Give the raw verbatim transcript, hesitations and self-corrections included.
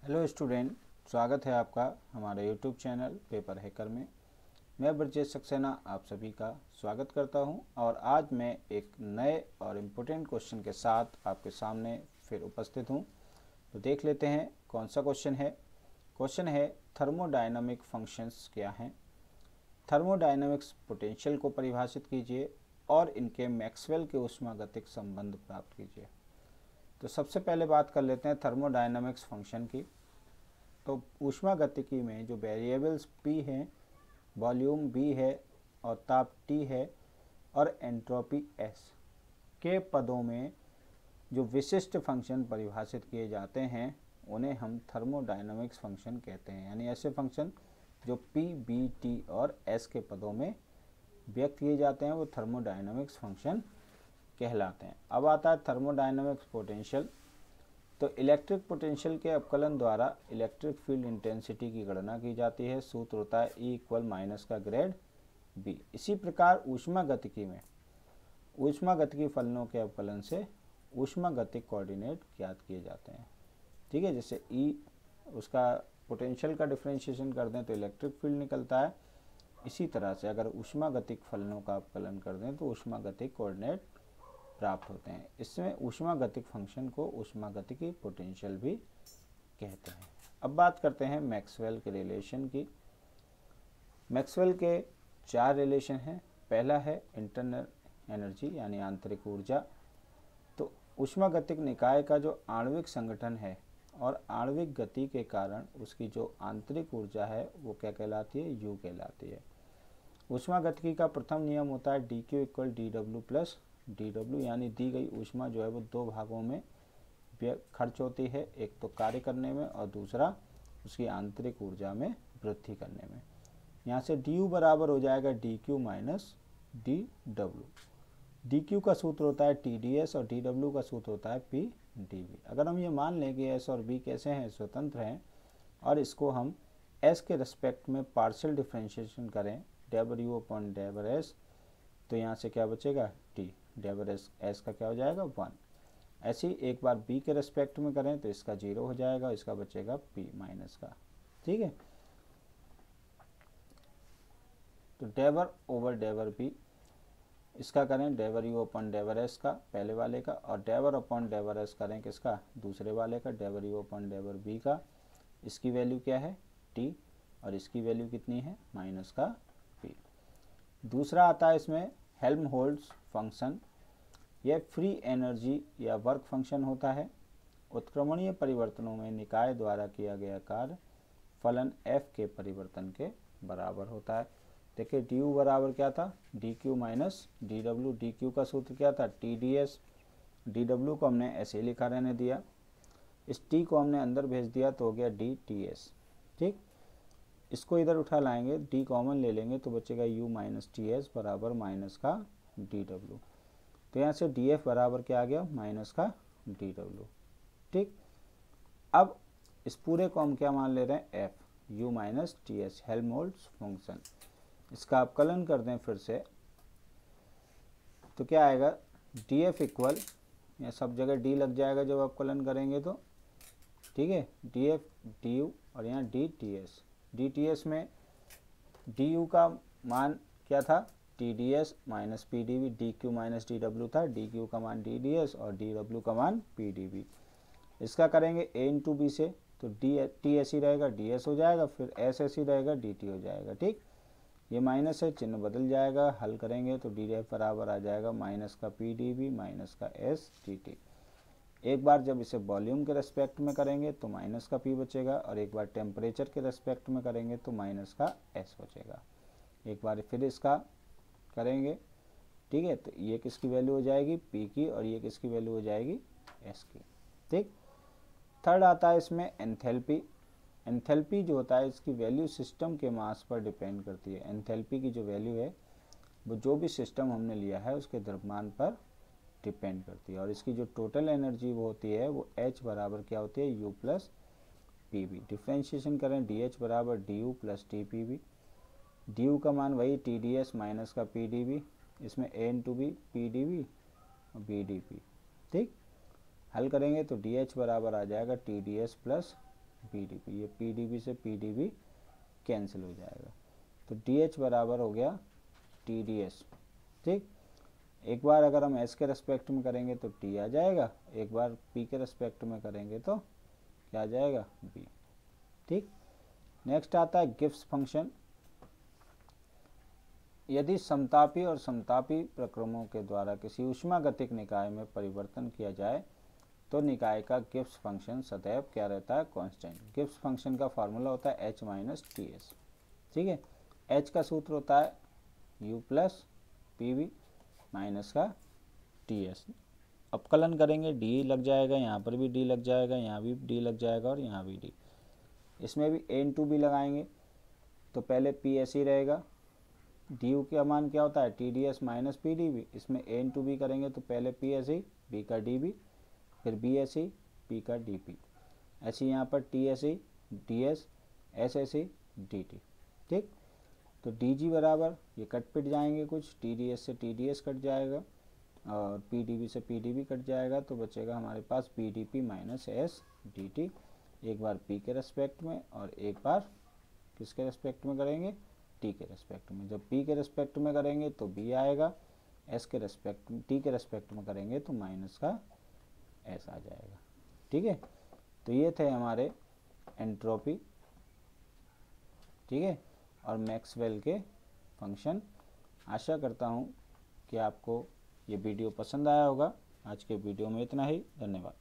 Hello student, स्वागत है आपका हमारे यूट्यूब चैनल पेपर हैकर में। मैं ब्रजेश सक्सेना आप सभी का स्वागत करता हूं और आज मैं एक नए और इम्पोर्टेंट क्वेश्चन के साथ आपके सामने फिर उपस्थित हूं। तो देख लेते हैं कौन सा क्वेश्चन है। क्वेश्चन है थर्मोडायनामिक फंक्शंस क्या हैं। थर्मोडायनामिक्स पोटेंशियल को परिभाषित कीजिए और इनके मैक्सवेल के ऊष्मागतिक संबंध प्राप्त कीजिए। तो सबसे पहले बात कर लेते हैं थर्मोडायनामिक्स फंक्शन की। तो ऊष्मागतिकी में जो वेरिएबल्स P हैं, वॉल्यूम V है और ताप T है और एंट्रोपी S के पदों में जो विशिष्ट फंक्शन परिभाषित किए जाते हैं उन्हें हम थर्मोडायनामिक्स फंक्शन कहते हैं। यानी ऐसे फंक्शन जो P, B, T और S के पदों में व्यक्त किए जाते हैं वो थर्मोडायनामिक्स फंक्शन कहलाते हैं। अब आता है थर्मोडायनामिक्स पोटेंशियल। तो इलेक्ट्रिक पोटेंशियल के अवकलन द्वारा इलेक्ट्रिक फील्ड इंटेंसिटी की गणना की जाती है। सूत्र होता है E इक्वल माइनस का ग्रेड बी। इसी प्रकार ऊष्मागतिकी में ऊष्मागतिकी फलनों के अवकलन से ऊष्मागतिक कोऑर्डिनेट ज्ञात किए जाते हैं। ठीक है, जैसे E उसका पोटेंशियल का डिफरेंशिएशन कर दें तो इलेक्ट्रिक फील्ड निकलता है। इसी तरह से अगर ऊष्मागतिक फलनों का अवकलन कर दें तो ऊष्मागतिक कोऑर्डिनेट प्राप्त होते हैं। इसमें ऊष्मागतिक फंक्शन को ऊष्मागतिकी पोटेंशियल भी कहते हैं। अब बात करते हैं मैक्सवेल के रिलेशन की। मैक्सवेल के चार रिलेशन हैं। पहला है इंटरनल एनर्जी यानी आंतरिक ऊर्जा। तो ऊष्मागतिक निकाय का जो आणविक संगठन है और आणविक गति के कारण उसकी जो आंतरिक ऊर्जा है वो क्या कहलाती है, यू कहलाती है। ऊष्मागतिकी का प्रथम नियम होता है D Q equal D W plus D W, यानी दी गई ऊष्मा जो है वो दो भागों में खर्च होती है, एक तो कार्य करने में और दूसरा उसकी आंतरिक ऊर्जा में वृद्धि करने में। यहाँ से डी यू बराबर हो जाएगा D Q minus D W. D Q का सूत्र होता है टी डी एस और डी डब्ल्यू का सूत्र होता है पी डी वी। अगर हम ये मान लें कि एस और बी कैसे हैं, स्वतंत्र हैं, और इसको हम एस के रिस्पेक्ट में पार्शियल डिफ्रेंशिएशन करें del U upon del S, तो यहाँ से क्या बचेगा टी, डेवर एस एस का क्या हो जाएगा वन। ऐसे ही एक बार बी के रेस्पेक्ट में करें तो इसका जीरो हो जाएगा, इसका बचेगा पी माइनस का। ठीक है, तो डेवर ओवर डेवर बी, इसका करें del U upon del S का पहले वाले का, और डेवर अपॉन डेवर एस करें किसका, दूसरे वाले का, del U upon del V का। इसकी वैल्यू क्या है टी और इसकी वैल्यू कितनी है माइनस का पी। दूसरा आता है इसमें हेल्महोल्ट्ज फंक्शन। यह फ्री एनर्जी या वर्क फंक्शन होता है। उत्क्रमणीय परिवर्तनों में निकाय द्वारा किया गया कार्य फलन F के परिवर्तन के बराबर होता है। देखिए डी यू बराबर क्या था, D Q minus D W. D Q का सूत्र क्या था T D S. D W को हमने ऐसे लिखा रहने दिया, इस टी को हमने अंदर भेज दिया तो हो गया डी टी एस। ठीक, इसको इधर उठा लाएंगे, डी कॉमन ले लेंगे तो बचेगा u माइनस टी एस बराबर माइनस का डी डब्ल्यू। तो यहाँ से डी एफ बराबर क्या आ गया माइनस का डी डब्ल्यू। ठीक, अब इस पूरे को हम क्या मान ले रहे हैं f, u minus T S, Helmholtz function. इसका अवकलन कर दें फिर से तो क्या आएगा डी एफ इक्वल, यहाँ सब जगह d लग जाएगा जब अवकलन करेंगे तो। ठीक है, डी एफ डी यू और यहाँ D T S. D T S में डी यू का मान क्या था T D S minus P D V, D Q minus D W था, डी क्यू का मान डी डी एस और डी डब्ल्यू का मान पी डी वी। इसका करेंगे ए इंटू बी से तो डी टी एस ही रहेगा, डी एस हो जाएगा, फिर एस एस ही रहेगा, डी टी हो जाएगा। ठीक, ये माइनस है, चिन्ह बदल जाएगा, हल करेंगे तो डी एफ बराबर आ जाएगा माइनस का पी डी वी माइनस का एस टी टी। एक बार जब इसे वॉल्यूम के रेस्पेक्ट में करेंगे तो माइनस का पी बचेगा, और एक बार टेम्परेचर के रेस्पेक्ट में करेंगे तो माइनस का एस बचेगा। एक बार फिर इसका करेंगे, ठीक है, तो ये किसकी वैल्यू हो जाएगी पी की और ये किसकी वैल्यू हो जाएगी एस की। ठीक, थर्ड आता है इसमें एंथैल्पी। एंथैल्पी जो होता है इसकी वैल्यू सिस्टम के मास पर डिपेंड करती है। एंथैल्पी की जो वैल्यू है वो जो भी सिस्टम हमने लिया है उसके द्रव्यमान पर डिपेंड करती है, और इसकी जो टोटल एनर्जी वो होती है वो H बराबर क्या होती है U plus P V. Differentiation करें डी एच बराबर D U plus T P V. D U का मान वही टी डी एस माइनस का पी डी वी, इसमें A into B P D V और बी डी पी। ठीक, हल करेंगे तो डी एच बराबर आ जाएगा T D S plus V D P. ये पी डी बी से पी डी बी कैंसिल हो जाएगा, तो डी एच बराबर हो गया टी डी एस। ठीक, एक बार अगर हम एस के रेस्पेक्ट में करेंगे तो टी आ जाएगा, एक बार पी के रेस्पेक्ट में करेंगे तो क्या आ जाएगा, बी। ठीक, नेक्स्ट आता है गिब्स फंक्शन। यदि समतापी और समतापी प्रक्रमों के द्वारा किसी ऊष्मागतिक निकाय में परिवर्तन किया जाए तो निकाय का गिब्स फंक्शन सदैव क्या रहता है, कांस्टेंट। गिब्स फंक्शन का फार्मूला होता है एच माइनस टी एस। ठीक है, एच का सूत्र होता है U plus P V minus का टी एस। अपकलन करेंगे डी लग जाएगा, यहाँ पर भी डी लग जाएगा, यहाँ भी डी लग जाएगा और यहाँ भी डी। इसमें भी ए इन टू बी लगाएंगे तो पहले पी एस ही रहेगा, डी यू का मान क्या होता है T D S minus P D V. इसमें ए इन टू बी करेंगे तो पहले पी एस ही, बी का डी बी, फिर बी एस ही, पी का डी पी। ऐसे यहाँ पर टी एस ही, डी एस, एस एस ही, डी टी। ठीक, तो डी जी बराबर ये कट पिट जाएंगे कुछ, टी डी एस से टी डी एस कट जाएगा और पी डी बी से पी डी बी कट जाएगा, तो बचेगा हमारे पास V D P minus S D T. एक बार पी के रेस्पेक्ट में और एक बार किसके रेस्पेक्ट में करेंगे, टी के रेस्पेक्ट में। जब पी के रेस्पेक्ट में करेंगे तो बी आएगा, एस के रेस्पेक्ट टी के रेस्पेक्ट में करेंगे तो माइनस का एस आ जाएगा। ठीक है, तो ये थे हमारे एंट्रोपी, ठीक है, और मैक्सवेल के फंक्शन। आशा करता हूँ कि आपको ये वीडियो पसंद आया होगा। आज के वीडियो में इतना ही, धन्यवाद।